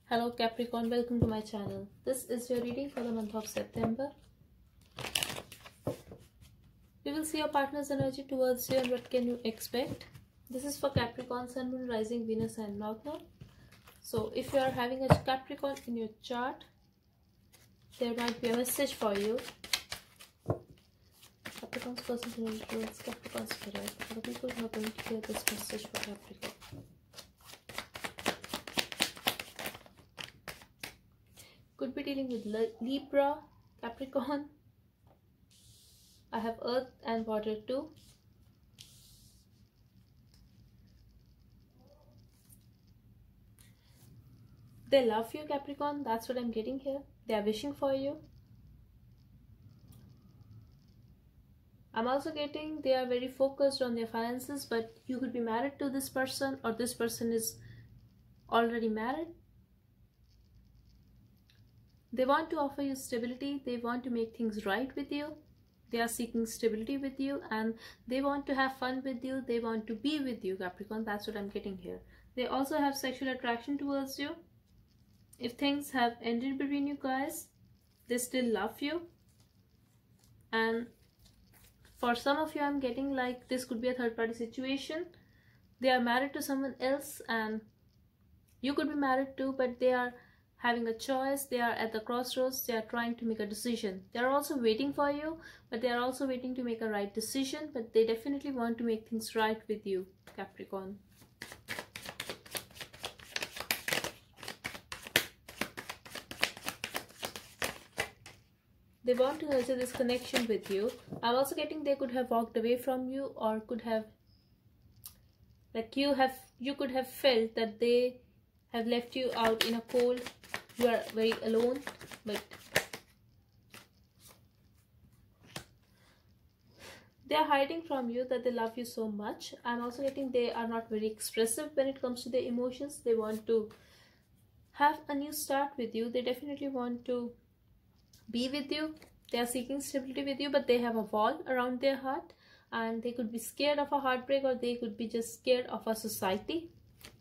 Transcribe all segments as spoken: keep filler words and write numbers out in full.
Hello Capricorn, welcome to my channel. This is your reading for the month of September. We will see your partner's energy towards you and what can you expect. This is for Capricorn, Sun, Moon, Rising, Venus and North Node. So if you are having a Capricorn in your chart, there might be a message for you. Capricorn's person energy towards Capricorn spirit. For the people who are going to hear this message for Capricorn. Could be dealing with Libra, Capricorn. I have Earth and Water too. They love you, Capricorn. That's what I'm getting here. They are wishing for you. I'm also getting they are very focused on their finances, but you could be married to this person or this person is already married. They want to offer you stability. They want to make things right with you. They are seeking stability with you and they want to have fun with you. They want to be with you, Capricorn. That's what I'm getting here. They also have sexual attraction towards you. If things have ended between you guys, they still love you. And for some of you, I'm getting like this could be a third party situation. They are married to someone else and you could be married too, but they are having a choice. They are at the crossroads. They are trying to make a decision. They are also waiting for you, but they are also waiting to make a right decision, but they definitely want to make things right with you, Capricorn. They want to nurture this connection with you. I'm also getting they could have walked away from you or could have like you have you could have felt that they have left you out in a cold. You are very alone, but they are hiding from you that they love you so much. I'm also getting they are not very expressive when it comes to their emotions. They want to have a new start with you. They definitely want to be with you. They are seeking stability with you, but they have a wall around their heart and they could be scared of a heartbreak or they could be just scared of a society.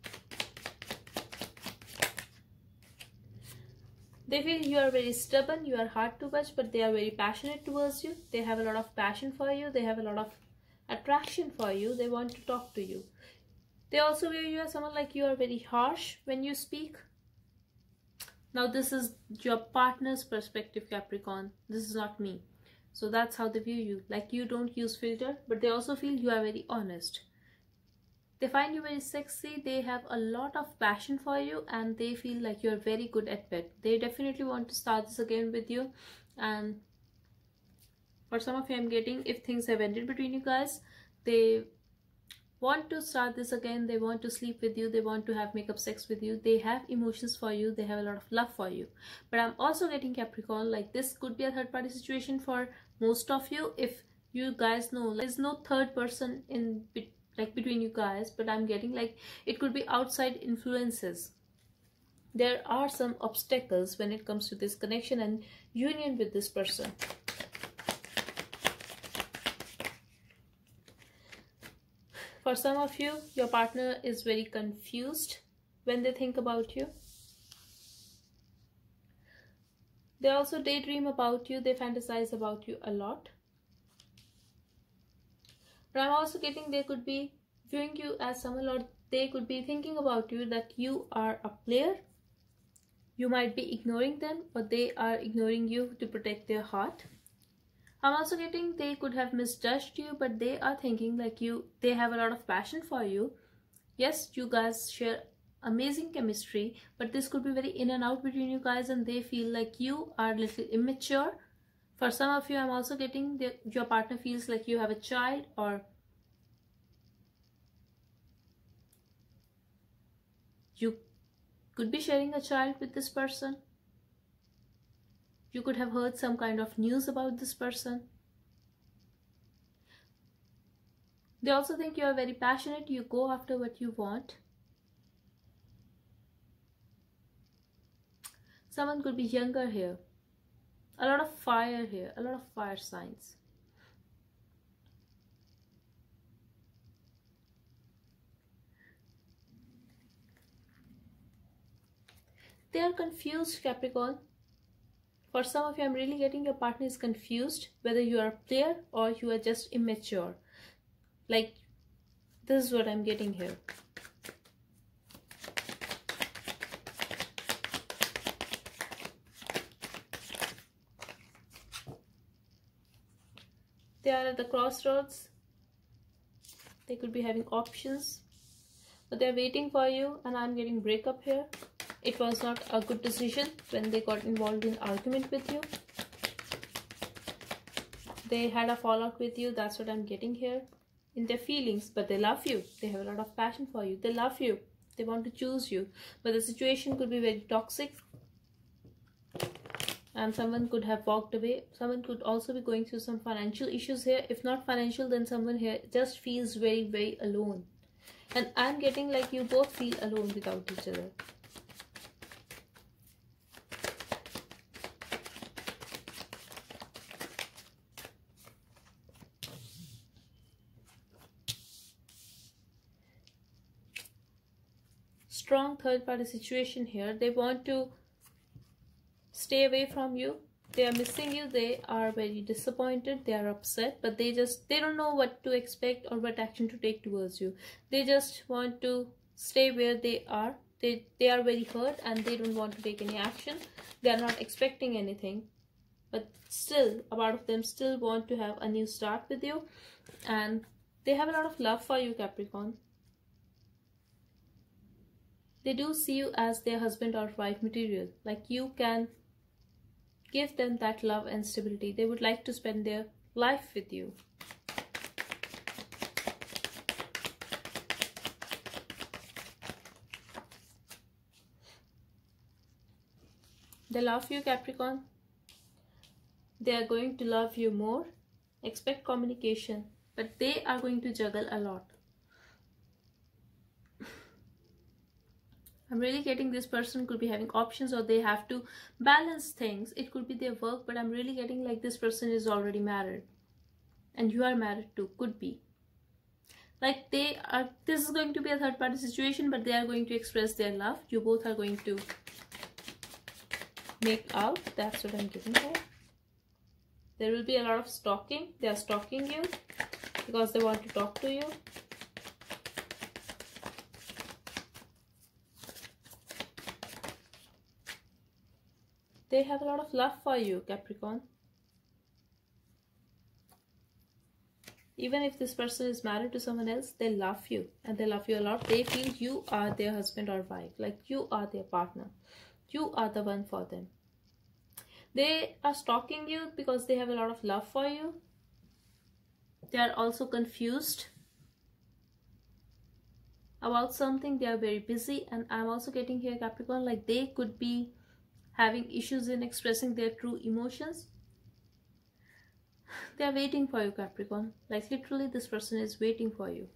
They feel you are very stubborn, you are hard to touch, but they are very passionate towards you. They have a lot of passion for you. They have a lot of attraction for you. They want to talk to you. They also view you as someone like you are very harsh when you speak. Now this is your partner's perspective, Capricorn. This is not me. So that's how they view you. Like you don't use filter, but they also feel you are very honest. They find you very sexy. They have a lot of passion for you and they feel like you're very good at bed. They definitely want to start this again with you. And for some of you, I'm getting if things have ended between you guys, they want to start this again. They want to sleep with you. They want to have makeup sex with you. They have emotions for you. They have a lot of love for you. But I'm also getting Capricorn like this could be a third party situation for most of you. If you guys know like, there's no third person in between like between you guys, but I'm getting like it could be outside influences. There are some obstacles when it comes to this connection and union with this person. For some of you, your partner is very confused when they think about you. They also daydream about you. They fantasize about you a lot. But I'm also getting they could be viewing you as someone or they could be thinking about you that you are a player. You might be ignoring them or they are ignoring you to protect their heart. I'm also getting they could have misjudged you, but they are thinking like you, they have a lot of passion for you. Yes, you guys share amazing chemistry, but this could be very in and out between you guys and they feel like you are a little immature. For some of you, I'm also getting that your partner feels like you have a child or you could be sharing a child with this person. You could have heard some kind of news about this person. They also think you are very passionate. You go after what you want. Someone could be younger here. A lot of fire here, a lot of fire signs. They are confused, Capricorn. For some of you, I'm really getting your partner is confused whether you are a player or you are just immature. Like, this is what I'm getting here. They are at the crossroads. They could be having options, but they're waiting for you, and I'm getting breakup here. It was not a good decision when they got involved in argument with you. They had a fallout with you. That's what I'm getting here. In their feelings, but they love you. They have a lot of passion for you. They love you. They want to choose you. But the situation could be very toxic. And someone could have walked away. Someone could also be going through some financial issues here. If not financial, then someone here just feels very, very alone. And I'm getting like you both feel alone without each other. Strong third party situation here. They want to stay away from you. They are missing you. They are very disappointed. They are upset, but they just they don't know what to expect or what action to take towards you. They just want to stay where they are. They they are very hurt and they don't want to take any action. They are not expecting anything, but still a part of them still want to have a new start with you, and they have a lot of love for you, Capricorn. They do see you as their husband or wife material. Like you can give them that love and stability. They would like to spend their life with you. They love you, Capricorn. They are going to love you more. Expect communication, but they are going to juggle a lot. I'm really getting this person could be having options, or they have to balance things. It could be their work, but I'm really getting like this person is already married and you are married too. Could be like they are, this is going to be a third party situation, but they are going to express their love. You both are going to make out. That's what I'm getting here. There will be a lot of stalking. They are stalking you because they want to talk to you. They have a lot of love for you, Capricorn. Even if this person is married to someone else, they love you and they love you a lot. They feel you are their husband or wife, like you are their partner. You are the one for them. They are stalking you because they have a lot of love for you. They are also confused about something. They are very busy, and I'm also getting here, Capricorn, like they could be having issues in expressing their true emotions. They are waiting for you, Capricorn. Like literally this person is waiting for you.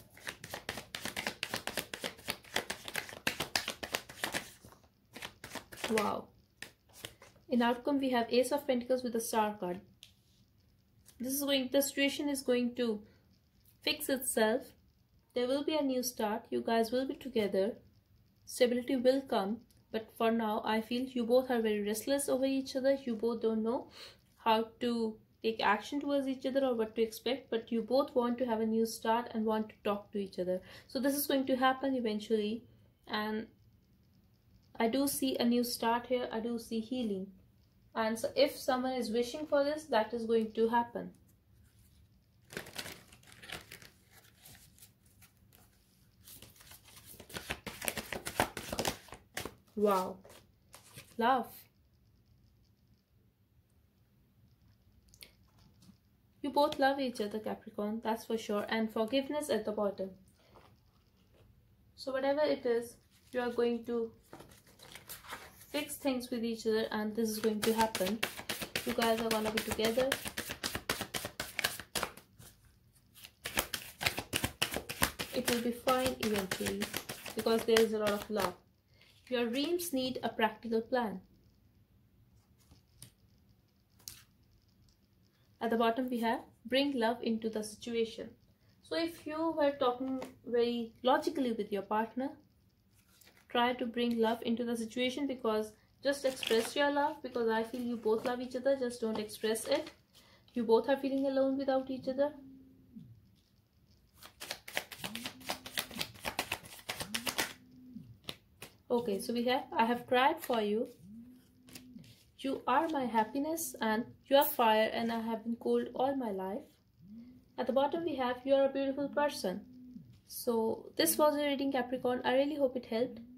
Wow. In outcome, we have Ace of Pentacles with a Star card. This is going, the situation is going to fix itself. There will be a new start. You guys will be together. Stability will come. But for now, I feel you both are very restless over each other. You both don't know how to take action towards each other or what to expect. But you both want to have a new start and want to talk to each other. So this is going to happen eventually. And I do see a new start here. I do see healing. And so if someone is wishing for this, that is going to happen. Wow. Love. You both love each other, Capricorn. That's for sure. And forgiveness at the bottom. So whatever it is, you are going to fix things with each other, and this is going to happen. You guys are going to be together. It will be fine eventually because there is a lot of love. Your dreams need a practical plan. At the bottom we have bring love into the situation. So if you were talking very logically with your partner, try to bring love into the situation, because just express your love, because I feel you both love each other. Just don't express it. You both are feeling alone without each other. Okay, so we have, I have cried for you. You are my happiness, and you are fire, and I have been cold all my life. At the bottom we have, you are a beautiful person. So this was your reading, Capricorn. I really hope it helped.